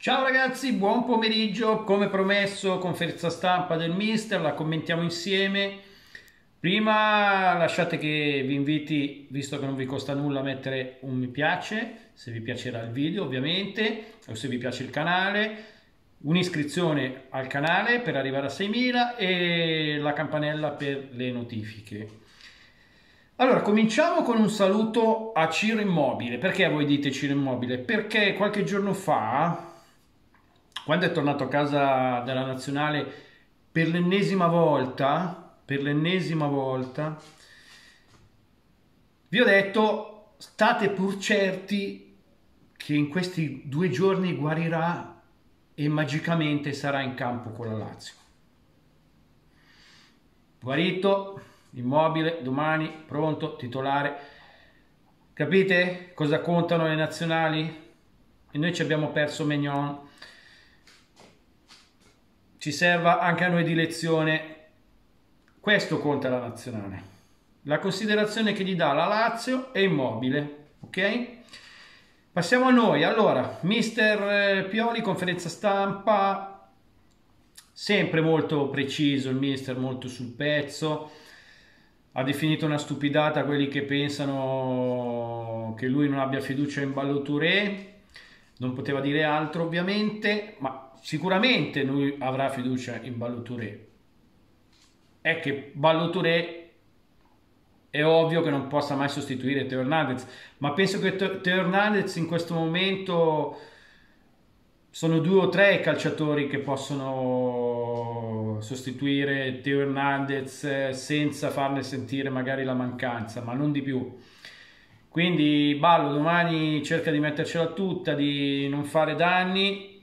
Ciao ragazzi, buon pomeriggio. Come promesso, conferenza stampa del Mister, la commentiamo insieme. Prima lasciate che vi inviti, visto che non vi costa nulla, a mettere un mi piace, se vi piacerà il video ovviamente, o se vi piace il canale, un'iscrizione al canale per arrivare a 6.000 e la campanella per le notifiche. Allora, cominciamo con un saluto a Ciro Immobile. Perché voi dite Ciro Immobile? Perché qualche giorno fa, quando è tornato a casa della nazionale per l'ennesima volta, vi ho detto, state pur certi che in questi 2 giorni guarirà e magicamente sarà in campo con la Lazio. Guarito, Immobile, domani, pronto, titolare. Capite cosa contano le nazionali? E noi ci abbiamo perso Maignan. Ci serva anche a noi di lezione. Questo conta la nazionale. La considerazione che gli dà la Lazio è Immobile, ok? Passiamo a noi. Allora, mister Pioli, conferenza stampa, sempre molto preciso il mister, molto sul pezzo. Ha definito una stupidata quelli che pensano che lui non abbia fiducia in Ballo Touré. Non poteva dire altro ovviamente, ma sicuramente lui avrà fiducia in Ballo Touré. È che Ballo Touré è ovvio che non possa mai sostituire Theo Hernandez, ma penso che Theo Hernandez in questo momento sono 2 o 3 i calciatori che possono sostituire Theo Hernandez senza farne sentire magari la mancanza, ma non di più. Quindi Ballo domani cerca di mettercela tutta, di non fare danni,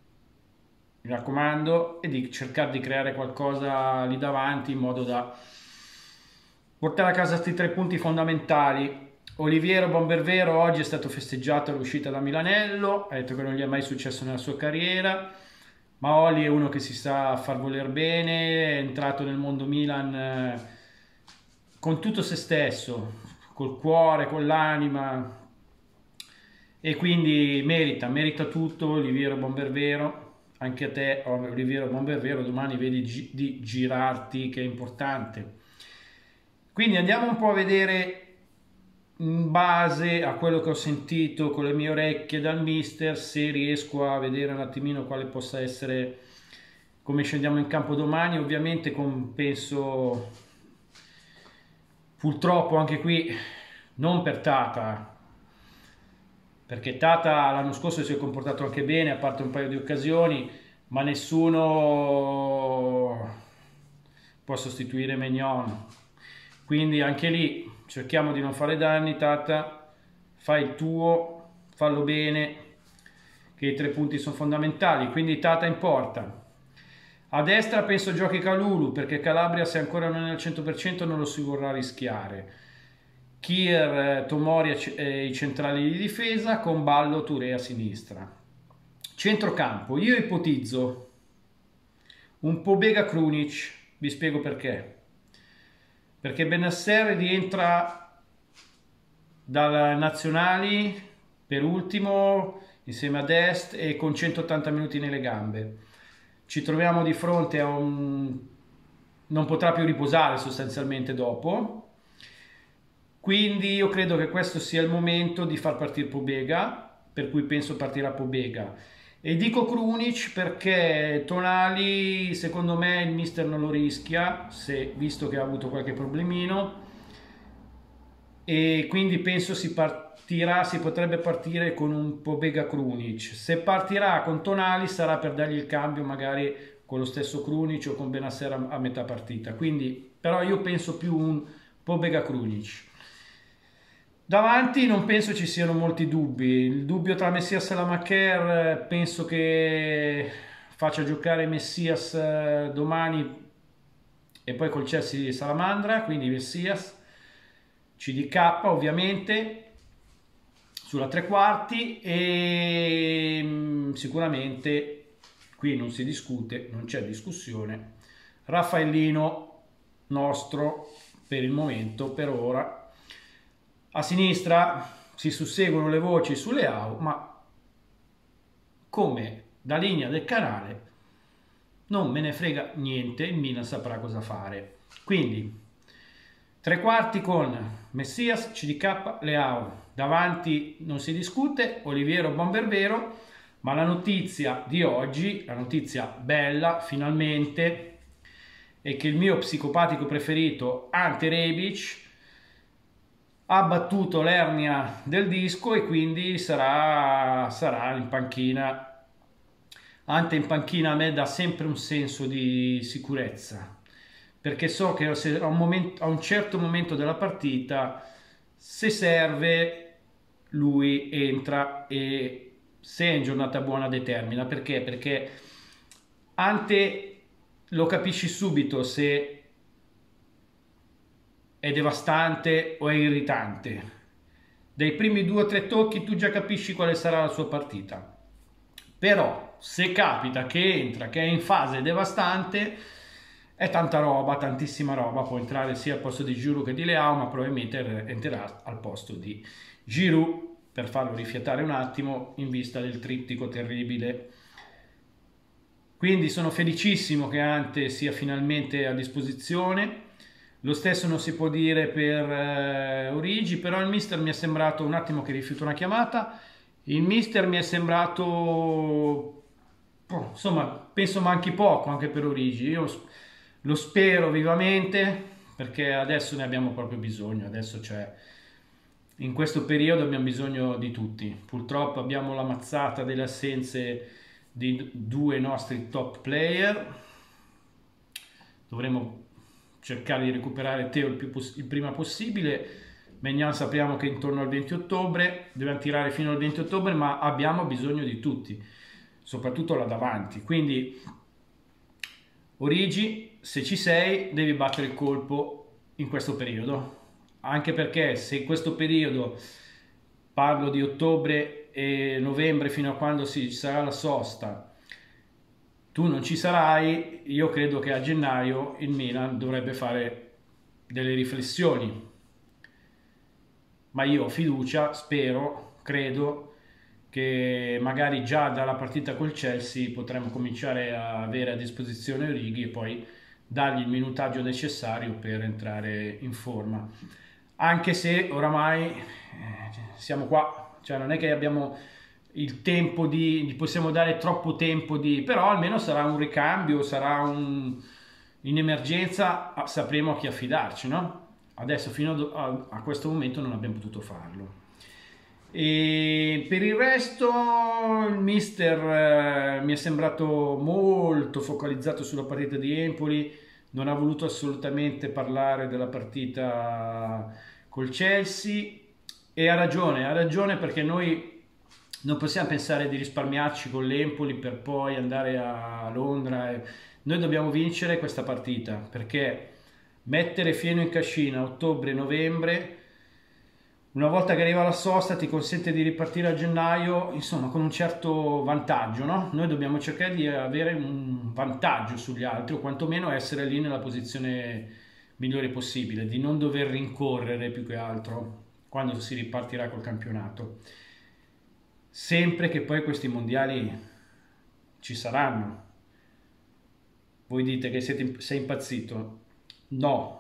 mi raccomando, e di cercare di creare qualcosa lì davanti in modo da portare a casa questi 3 punti fondamentali. Oliviero Bombervero oggi è stato festeggiato all'uscita da Milanello, ha detto che non gli è mai successo nella sua carriera, ma Oli è uno che si sa far voler bene, è entrato nel mondo Milan con tutto se stesso, col cuore, con l'anima, e quindi merita tutto Oliviero Bombervero. Anche a te Oliviero Bombervero, domani vedi di girarti, che è importante. Quindi andiamo un po' a vedere, in base a quello che ho sentito con le mie orecchie dal mister, se riesco a vedere un attimino quale possa essere, come scendiamo in campo domani. Ovviamente penso, purtroppo anche qui, non per Tata, perché Tata l'anno scorso si è comportato anche bene, a parte un paio di occasioni, ma nessuno può sostituire Maignan. Quindi anche lì cerchiamo di non fare danni. Tata, fai il tuo, fallo bene, che i 3 punti sono fondamentali. Quindi Tata in porta. A destra penso giochi Kalulu, perché Calabria, se ancora non è al 100%, non lo si vorrà rischiare. Kier, Tomori e i centrali di difesa, con Ballo, Touré a sinistra. Centrocampo, io ipotizzo un Pobega Krunic, vi spiego perché. Perché Benasser rientra dalla Nazionali per ultimo insieme a Dest e con 180 minuti nelle gambe. Ci troviamo di fronte a un... non potrà più riposare sostanzialmente dopo. Quindi io credo che questo sia il momento di far partire Pobega, per cui penso partirà Pobega. E dico Krunic perché Tonali, secondo me, il mister non lo rischia, visto che ha avuto qualche problemino, e quindi penso si potrebbe partire con un Pobega Krunic. Se partirà con Tonali sarà per dargli il cambio magari con lo stesso Krunic o con Benasser a metà partita. Quindi, però io penso più un Pobega Krunic. Davanti non penso ci siano molti dubbi. Il dubbio tra Messias e Lamacher, penso che faccia giocare Messias domani e poi col Chelsea Salamandra, quindi Messias, CDK ovviamente sulla 3/4, e sicuramente qui non si discute, non c'è discussione, Raffaellino nostro per il momento, per ora. A sinistra si susseguono le voci sulle AU, ma come da linea del canale non me ne frega niente, il Milan saprà cosa fare. Quindi tre quarti con Messias, CDK, Leao, davanti non si discute, Oliviero, Bomberbero, ma la notizia di oggi, la notizia bella finalmente, è che il mio psicopatico preferito Ante Rebic ha battuto l'ernia del disco e quindi sarà in panchina. Ante in panchina a me dà sempre un senso di sicurezza, perché so che se a un certo momento della partita, se serve, lui entra e se è in giornata buona determina. Perché? Perché Ante lo capisci subito se è devastante o è irritante. Dai primi 2 o 3 tocchi tu già capisci quale sarà la sua partita. Però se capita che entra, che è in fase devastante, è tanta roba, tantissima roba. Può entrare sia al posto di Giroud che di Leao, ma probabilmente entrerà al posto di Giroud per farlo rifiatare un attimo in vista del trittico terribile. Quindi sono felicissimo che Ante sia finalmente a disposizione. Lo stesso non si può dire per Origi, però il mister mi è sembrato, un attimo che rifiuto una chiamata, il mister mi è sembrato, insomma, penso manchi poco anche per Origi. Io lo spero vivamente perché adesso ne abbiamo proprio bisogno. Adesso in questo periodo abbiamo bisogno di tutti. Purtroppo abbiamo la mazzata delle assenze di 2 nostri top player. Dovremo cercare di recuperare Teo il prima possibile. Maignan sappiamo che intorno al 20 ottobre, dobbiamo tirare fino al 20 ottobre, ma abbiamo bisogno di tutti, soprattutto là davanti. Quindi Origi, se ci sei, devi battere il colpo in questo periodo, anche perché se in questo periodo, parlo di ottobre e novembre fino a quando ci sarà la sosta, tu non ci sarai, io credo che a gennaio il Milan dovrebbe fare delle riflessioni. Ma io ho fiducia, spero, credo che magari già dalla partita col Chelsea potremo cominciare a avere a disposizione Origi e poi dargli il minutaggio necessario per entrare in forma. Anche se oramai siamo qua, cioè non è che abbiamo il tempo gli possiamo dare troppo tempo però almeno sarà un ricambio, in emergenza sapremo a chi affidarci, no? Adesso fino a questo momento non abbiamo potuto farlo. E per il resto il mister mi è sembrato molto focalizzato sulla partita di Empoli, non ha voluto assolutamente parlare della partita col Chelsea e ha ragione perché noi non possiamo pensare di risparmiarci con l'Empoli per poi andare a Londra. Noi dobbiamo vincere questa partita perché mettere fieno in cascina a ottobre-novembre, una volta che arriva la sosta, ti consente di ripartire a gennaio, insomma, con un certo vantaggio, no? Noi dobbiamo cercare di avere un vantaggio sugli altri, o quantomeno essere lì nella posizione migliore possibile, di non dover rincorrere più che altro quando si ripartirà col campionato. Sempre che poi questi mondiali ci saranno. Voi dite che sei impazzito? No.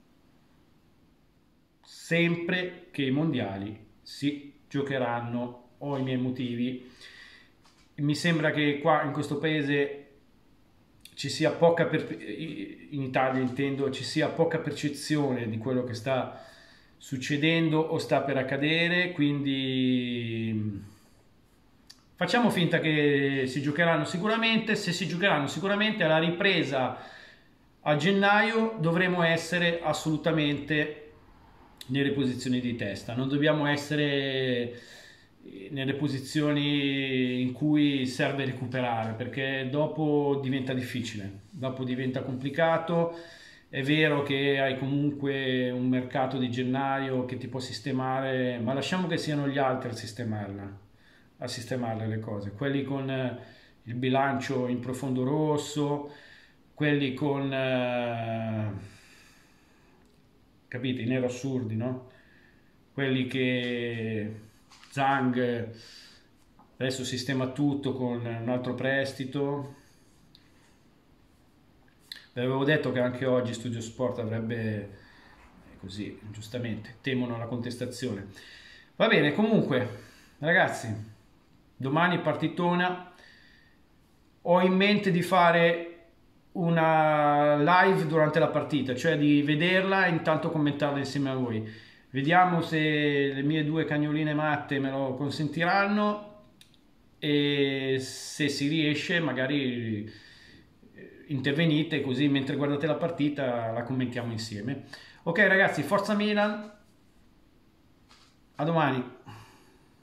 Sempre che i mondiali si giocheranno, ho i miei motivi. Mi sembra che qua in questo paese ci sia poca, in Italia intendo, ci sia poca percezione di quello che sta succedendo o sta per accadere, quindi facciamo finta che si giocheranno sicuramente. Se si giocheranno sicuramente, alla ripresa a gennaio dovremo essere assolutamente nelle posizioni di testa, non dobbiamo essere nelle posizioni in cui serve recuperare, perché dopo diventa difficile, dopo diventa complicato. È vero che hai comunque un mercato di gennaio che ti può sistemare, ma lasciamo che siano gli altri a sistemarle le cose, quelli con il bilancio in profondo rosso, quelli con capite, i nero assurdi, no? Quelli che Zhang adesso sistema tutto con un altro prestito. Vi avevo detto che anche oggi Studio Sport avrebbe, così, giustamente, temono la contestazione. Va bene, comunque, ragazzi, domani partitona. Ho in mente di fare una live durante la partita, cioè di vederla e intanto commentarla insieme a voi. Vediamo se le mie due cagnoline matte me lo consentiranno e se si riesce magari intervenite così mentre guardate la partita la commentiamo insieme. Ok ragazzi, forza Milan, a domani.